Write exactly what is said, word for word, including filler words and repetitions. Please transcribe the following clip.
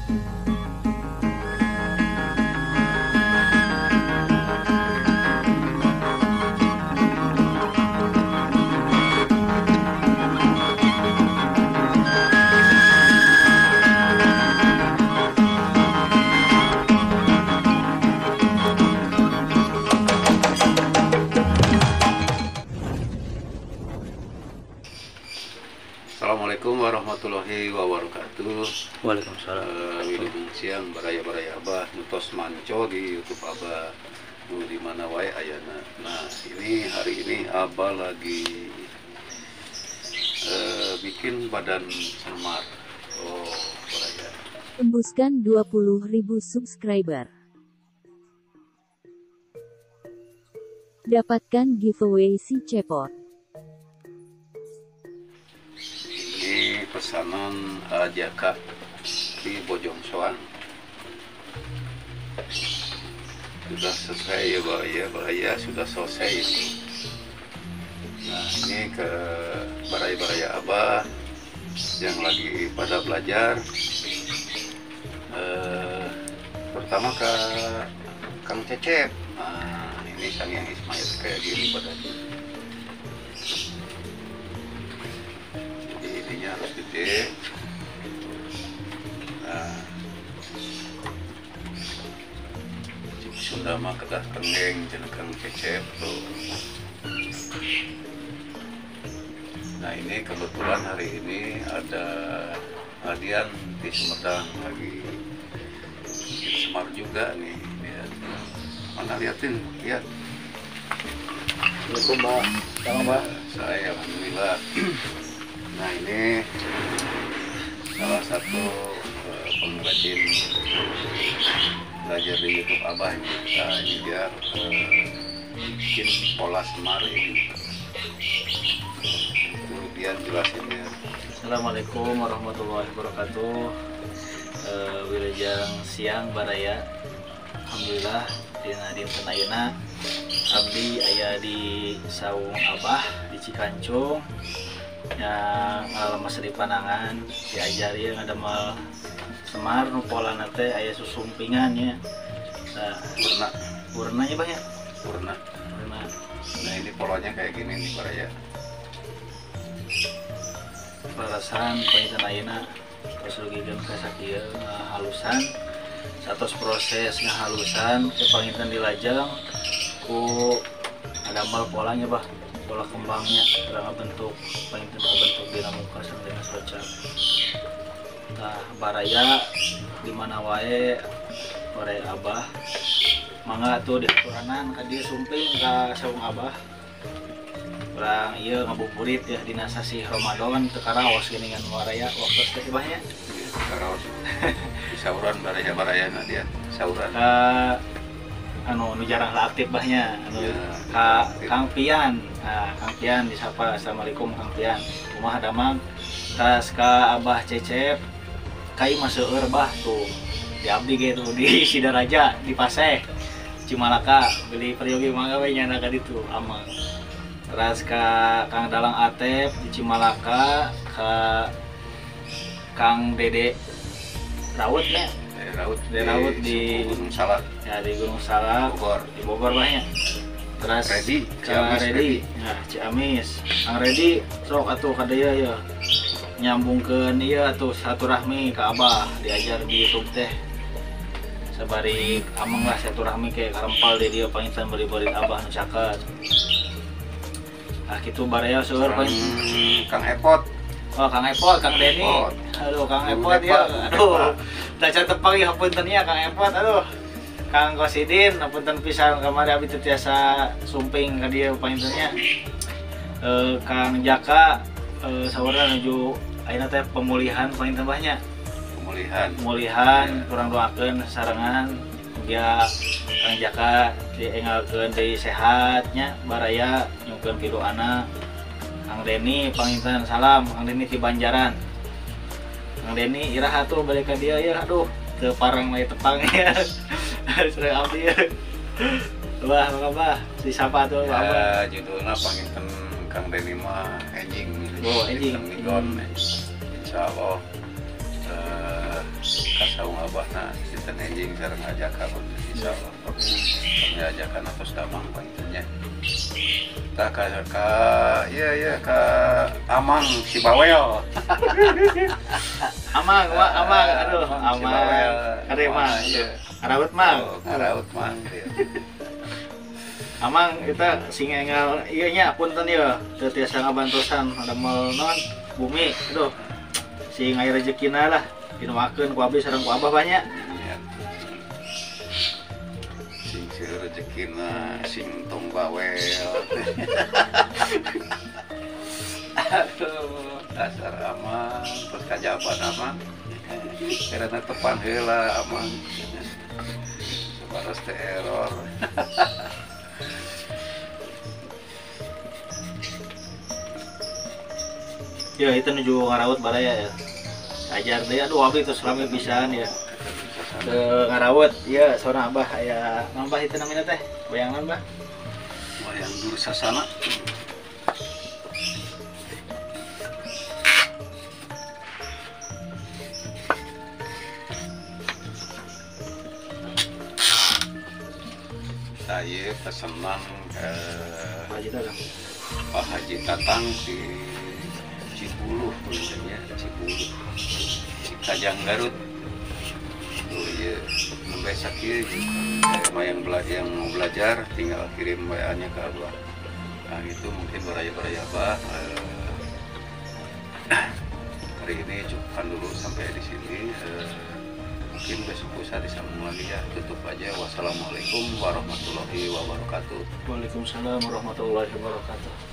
Assalamualaikum warahmatullahi wabarakatuh. Waalaikumsalam. Uh, Wilujeng siang baraya-baraya Abah nutos manco di YouTube Abah nu di mana wae ayana. Nah, ini hari ini Abah lagi uh, bikin badan semar. Oh, baraya. Tembuskan dua puluh ribu subscriber. Dapatkan giveaway si Cepot. Ini pesanan Ajaka di Bojong Soang. Sudah selesai ya bahaya bahaya sudah selesai. Nah, ini ke baraya-baraya Abah yang lagi pada belajar. Eh, pertama ke Kang Cecep. Nah, ini Sang Yang Ismail kayak gini badannya. Harus gede. Nah, Sunda mah kedah kenggeng jeung Kang Cecep tuh. Nah, ini kebetulan hari ini ada hadian di Sumedang lagi di Semar juga nih. Lihat. Mana liatin, lihat. Assalamualaikum, Mbak. Salam, Mbak. Saya alhamdulillah. Nah, ini salah satu uh, pengrajin belajar di YouTube Abah. Nah, ini dia uh, bikin pola semar ini. Kemudian jelasin ya. Assalamualaikum warahmatullahi wabarakatuh. Uh, Wilujeng siang baraya. Alhamdulillah dina dinten ayeuna abdi aya di saung Abah di Cikancung. Yang ngalam masa di Panangan diajari yang ada mal semar nu pola nate aya susumpingan ya. Nah, Purna, warnanya banyak. purna. Warna Nah, ini polanya kayak gini nih baraya. perasan penyitan ayeuna terus lugikeun ka sakieu halusan. Satos proses ngahalusan ke pengitan dilajang ku ada mal polanya bah. Pola kembangnya dalam bentuk penginten bentuk dina muka sama dina soca. Nah, baraya di mana wae baraya Abah mangga tuh diaturanan ka dieu sumping ka saung Abah. Urang ieu ngabuburit ya dina sasi Ramadan teu karaos geuningan baraya waktu teh Abahnya. Karaos. Di sauran baraya-baraya na dia. Sauran. Ka anu nu jarang lah aktif bahnya anu Ya, ka Kang Pian. Nah, Kang Pian disapa. Assalamualaikum Kang Pian. Kumaha damang tas ka Abah Cecep kai maseueur bah tuh di abdi ge tuh di Sidaraja di Paseh Cimalaka beli peryogi mangga we nyana ka ditu aman. Teras ka Kang Dalang Atep di Cimalaka, ka Kang Dede Raut nya Dari Raut, Dari Raut di Gunung Salak, ya di Gunung Salak Bogor. di Bogor banyak. Terus Redi, ke Ciamis, Redi, Redi. nah Ciamis, Kang Redi, sok atuh ka dieu ya nyambungkeun ieu atuh silaturahmi ka Abah diajar di YouTube teh. Sabari ameng lah silaturahmi ke karempal di dieu pangitan beri-beri Abah nu caket. Ah kitu baraya seueur Kang, paling. Kang Epot. Oh Kang Epot, Kang Deni. Epot. Aduh Kang Kang Epot ya. Epot. Aduh. Da catepang ya punten ya Kang Epot aduh. Kang Kosidin, punten pisan kamari abdi teu tiasa sumping ka dieu pangintennya. Eh Kang Jaka eh saudara nuju ayeuna teh pemulihan panginten banyak. Pemulihan. Pemulihan kurang doakeun sarengan dia Kang Jaka diengalkeun deui sehatnya baraya nyungkeun pilu anak. Kang Deni panginten salam Kang Deni ti Banjaran. Kang Deni iraha atuh balik ka dieu ya aduh teu parang we tepang ya. Sering abdi ya. Wah, apa disapa tuh apa? Ya, judulnya panginten Kang Deni mah enjing. Oh, enjing. Migon. Insyaallah eh kasaung abahna sinten enjing sareng ajakan insyaallah. Kami ajakan atas damang panitunya. Tak ka ka iya iya ka Amang si Bawel. Amang, Wak, Amang, aduh, Si Amang. Bawel. Kare Mang, Iya. Arawet Mang. Oh, ngaraut Mang. Iya. Amang kita sing enggal ieu nya punten ya teu tiasa ngabantosan damel non bumi aduh sing aya rezekina lah dinuakeun ku abdi sareng ku abah banyak. Iya. Sing seueur rezekina sing tong bawel. Aduh, dasar Amang terus kajaban Amang. Karena tepan heula Amang. Sabaras teh error. Ya itu nuju ngarawut baraya ya. Ajar deh aduh abdi terus rame pisan ya. Ke ngarawut ya saurang abah aya nambah itu namanya teh. Bayangan Bah. Wayang Dursasana. Saya pesanan ke Haji Tatang. Pak Haji Tatang di Cibuluh, tulisannya Cibuluh, Cikajang Garut. Oh iya, sampai sakit. Saya yang belajar, yang mau belajar, tinggal kirim W A-nya ke Abah. Nah itu mungkin beraya-beraya Abah. Eh, hari ini cukupkan dulu sampai di sini. Eh, mungkin besok bisa disambung lagi ya. Tutup aja. Wassalamualaikum warahmatullahi wabarakatuh. Waalaikumsalam warahmatullahi wabarakatuh.